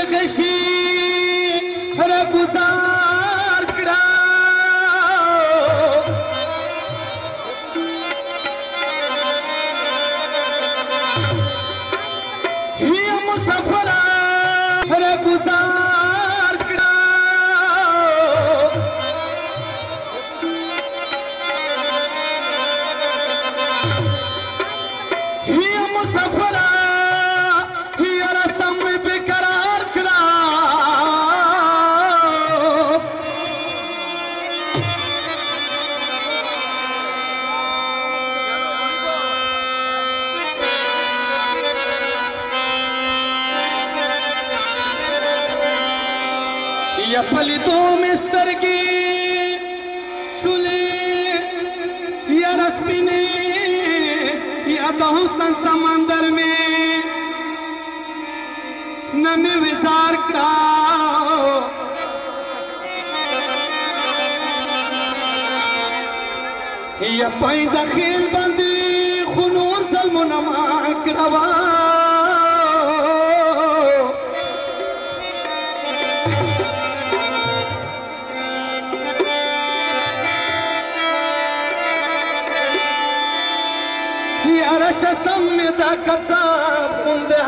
कशी रे गुजार कड़ा ही मुसाफरा रे गुजार कड़ा ही मुसाफरा या पलितों में स्तर की शुले या रश्मिने या बहुसन समंदर में नमी विचार करा या पैदा खेल बंदी खुनूर सलमुनमा करवा Arasha sameda kasab unde